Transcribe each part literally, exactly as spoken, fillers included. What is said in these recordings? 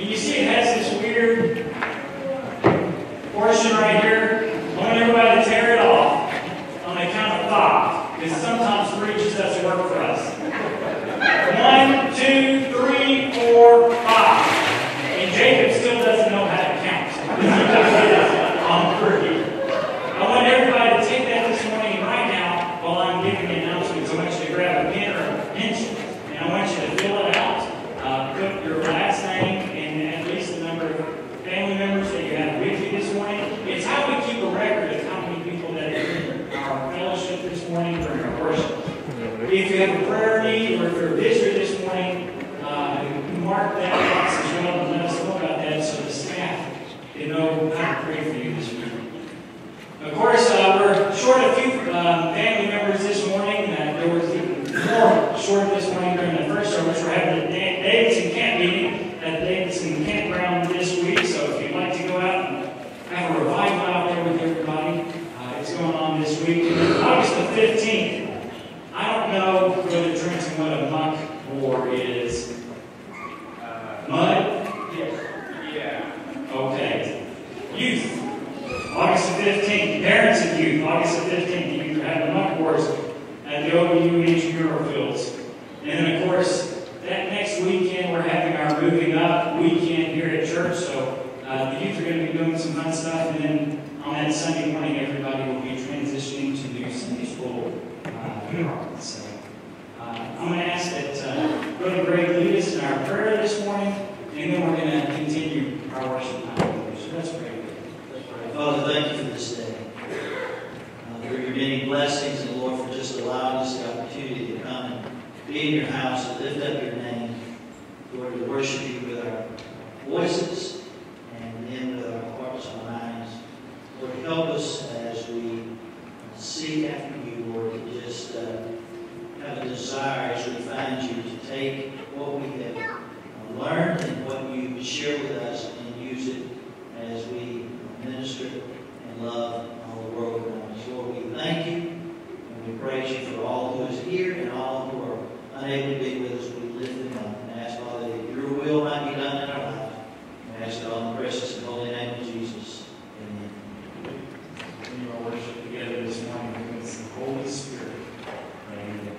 And you see it has this weird portion right here. I want everybody to tear it off on the count of five, because sometimes three just doesn't work for us. One, two, three, four, five. And Jacob still doesn't know how to count. On three. I want everybody to take that this morning and right now, while I'm giving the announcements, I want you to grab a pen or a pencil, and I want you to fill it out. Uh, put your last name and at least the number of family members that you have with you this morning. It's how we keep a record of how many people that are in our fellowship this morning during our worship. If you have a prayer need or if you're a visitor this morning, uh, mark that box as well and let us know about that so the staff can know how to pray for you this morning. Of course, uh, we're short a few uh, family members this morning. Uh, there was even more short this morning during the first service. We're having a Davidson camp meeting at the Davidson campground this week. So if you'd like to go out and have a revival out there with everybody, uh, it's going on this week. And August the fifteenth, I don't know whether Trenton what a muck war is. Uh, Mud? Yes. Yeah. Okay. Youth. August the fifteenth, parents of youth, August the fifteenth, you have the muck wars at the O U intramural fields. And then, of course, that next weekend we're having our Moving Up weekend here at church. So uh, the youth are going to be doing some fun stuff. And then on that Sunday morning, everybody will be transitioning to new Sunday school. Uh, so uh, I'm going to ask that uh, Brother Greg lead us in our prayer this morning, and then we're going to continue our worship time. So let's pray. Father, thank you for this day. Uh, for your many blessings, and Lord, for just allowing us the opportunity to come and be in your house and lift up your name. Lord, to worship you with our voices and then with our hearts and minds. Lord, help us as we seek after you, Lord, to just uh, have a desire as we find you to take what we have learned and what you share with us and use it as we minister and love all the world around us. Lord, we thank you and we praise you for all who is here and all who are unable to be with us. We lift them up and ask, Father, that your will might be done in our lives. We ask it all in the precious and holy name of Jesus. Amen. We are worship together this morning with the Holy Spirit. Amen.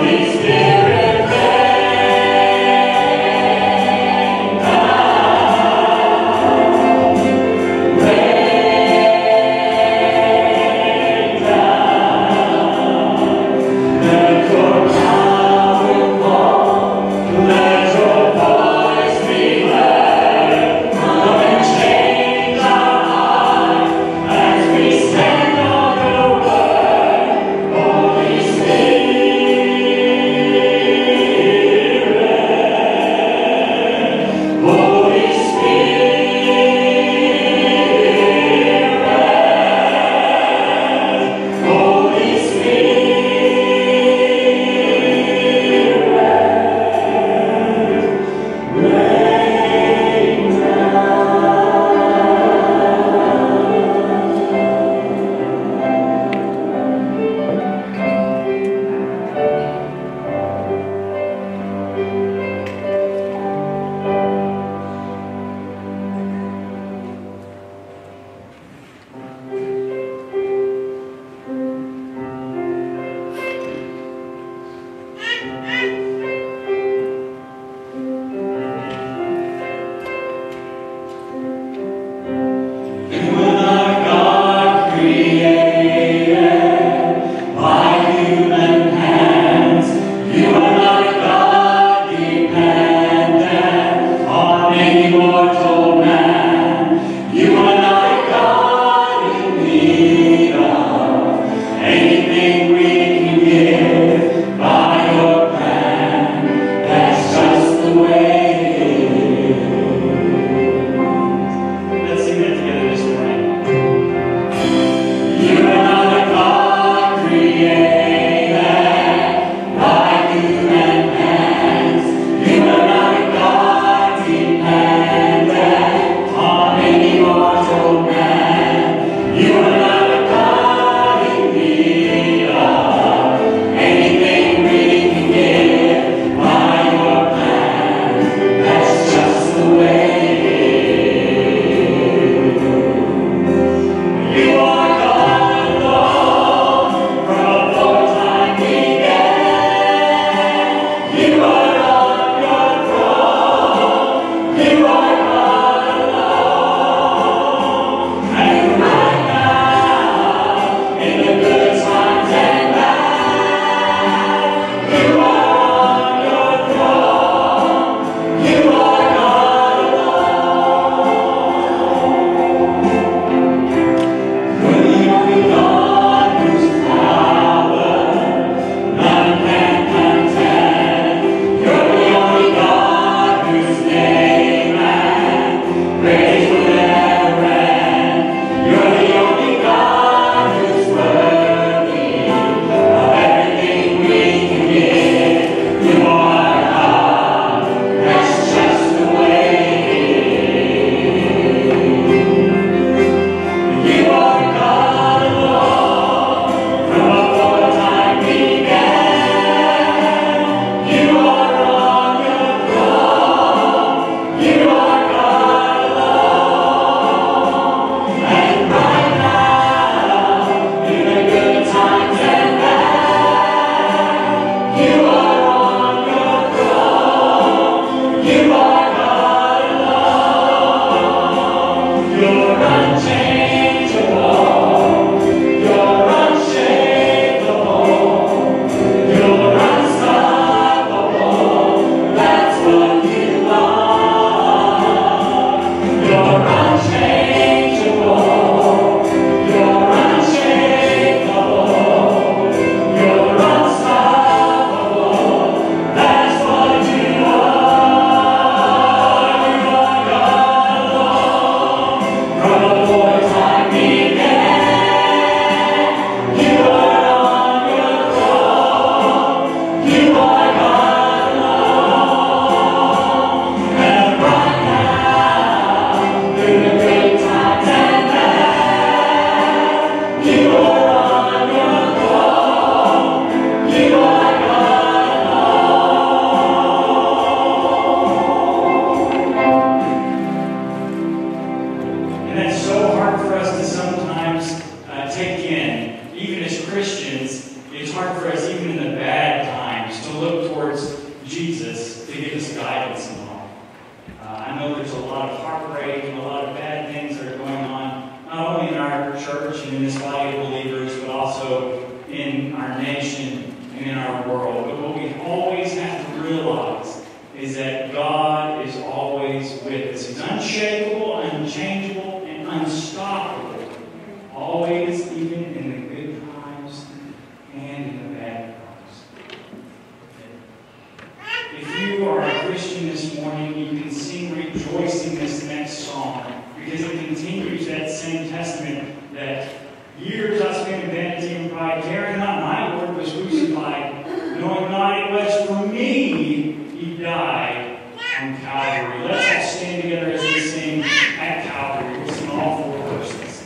Anything we can give by your plan. know there's a lot of heartbreak and a lot of bad things that are going on, not only in our church and in this body of believers, but also in our nation and in our world. But what we always have to realize is that God is always with us. He's unshakable, unchangeable, and unstoppable. Always, even in the good times and in the bad times. If you are a Christian this morning, you can sing rejoicing this next song, because it continues that same testament that years I spent in vanity and pride, caring not my Lord was crucified, knowing not it was for me He died on Calvary. Let's all stand together as we sing at Calvary. We'll sing all four verses.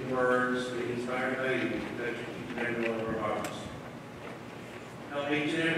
Words that inspired by you, that you can one of our hearts. Help each and every